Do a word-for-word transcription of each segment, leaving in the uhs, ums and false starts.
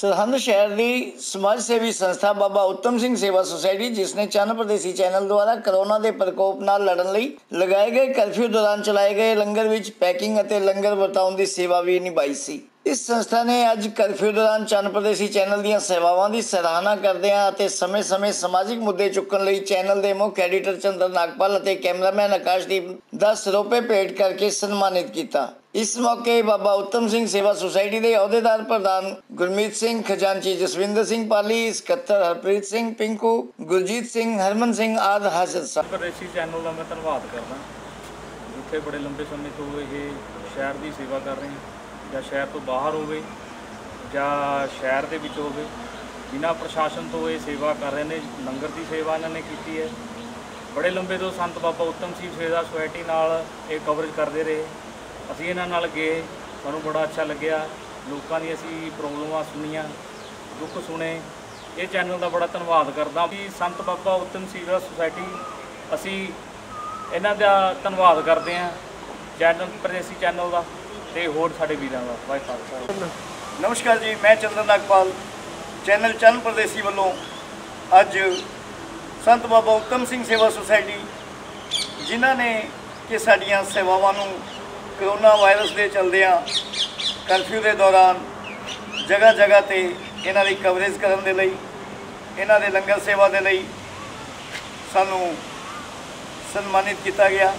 सरहंद शहर की समाज सेवी संस्था बाबा उत्तम सिंह सेवा सोसायटी जिसने चन्न प्रदेशी चैनल द्वारा कोरोना के प्रकोप नाल लड़न लई लगाए गए कर्फ्यू दौरान चलाए गए लंगर विच पैकिंग और लंगर वरताउण की सेवा भी निभाई सी। इस संस्था ने अज कर्फ्यू दौरान चन्न प्रदेशी चैनल दी सेवावां की सराहना करदे समय समय समाजिक मुद्दे चुकण लई चैनल के मुख्य एडिटर चंद्र नागपाल और कैमरामैन आकाशदीप दस रुपए भेंट करके सन्मानित किया। इस मौके बाबा उत्तम सिंह सेवा सोसायटी के अहुदेदार प्रधान गुरमीत सिंह, खजांची जसविंदर सिंह पाली, सकत्तर हरप्रीत सिंह पिंकू, गुरजीत सिंह, हरमन सिंह आदि हाजिर सन। प्रदेशी चैनल का मैं धन्यवाद करदा जिथे बड़े लंबे समय तो ये शहर की सेवा कर रहे हैं या शहर तो बाहर हो गए या शहर के विच हो गए, बिना प्रशासन तो ये सेवा कर रहे हैं। लंगर की सेवा इन्होंने की है। बड़े लंबे तो संत बाबा उत्तम सिंह सेवा सोसायटी नाल ये कवरेज करते रहे। असीं इन्हां नाल गए, सानूं बड़ा अच्छा लग्या। लोगों की असीं प्रॉब्लमां सुनिया, दुख सुने। ये चैनल का बड़ा धन्यवाद करदा कि संत बाबा उत्तम सिंह सेवा सोसायटी असीं इन्हां दा धन्यवाद करते हैं, चैनल प्रदेशी चैनल का ते होर साडे वीरां दा। वाह खालसा। नमस्कार जी, मैं चंद्र नागपाल चैनल चन्न प्रदेशी वालों अज संत बाबा उत्तम सिंह सेवा सोसायटी जिन्हां ने कि साडियां सेवावां नूं कोरोना वायरस के चलदियां कर्फ्यू के दौरान जगह जगह ते इन्हां दी कवरेज करन दे लई, इन्हां दे लंगर सेवा दे लई सानूं सन्मानित किया गया।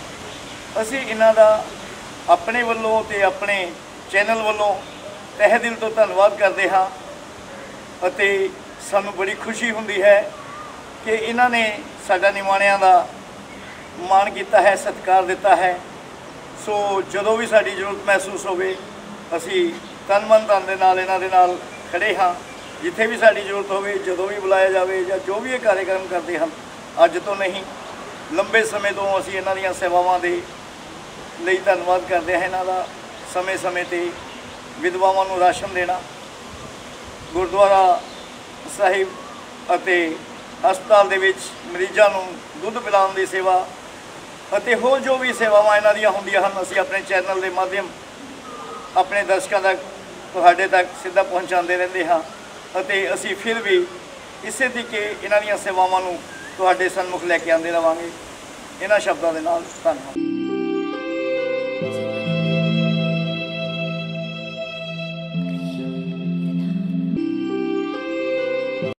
असीं इन्हां दा अपने वल्लों ते अपने चैनल वल्लों तहे दिल तो धन्यवाद करते हाँ अते सानूं बड़ी खुशी हुंदी है कि इन्हां ने साडा निमाणियां दा मान किया है, सत्कार दिता है। सो जदों भी साडी जरूरत महसूस होवे असीं तन मन धन दे नाल इन्हां दे नाल खड़े हाँ। जिथे भी साडी जरूरत होवे, जदों भी बुलाया जाए या जो भी ये कार्यक्रम करते हैं, अज तो नहीं लंबे समय तो असीं इन्हां दीयां सेवावां दे ਲਈ धन्यवाद करते हैं। इन्हां दा समय समय ते विधवावां नूं राशन देना, गुरुद्वारा साहिब अते हस्पताल दे विच मरीज़ां नूं दुध पिलाउण दी सेवा अते होर जो भी सेवावां इन्हां दीयां हुंदियां हन असीं अपने चैनल के माध्यम अपने दर्शकों तक तुहाडे तक सीधा पहुँचाते रहंदे हाँ अते असीं फिर भी इसे तरीके इन्हां दीयां सेवावां नूं तुहाडे सन्मुख लैके आंदे रहांगे। इन्हां शब्दां दे नाल धन्नवाद।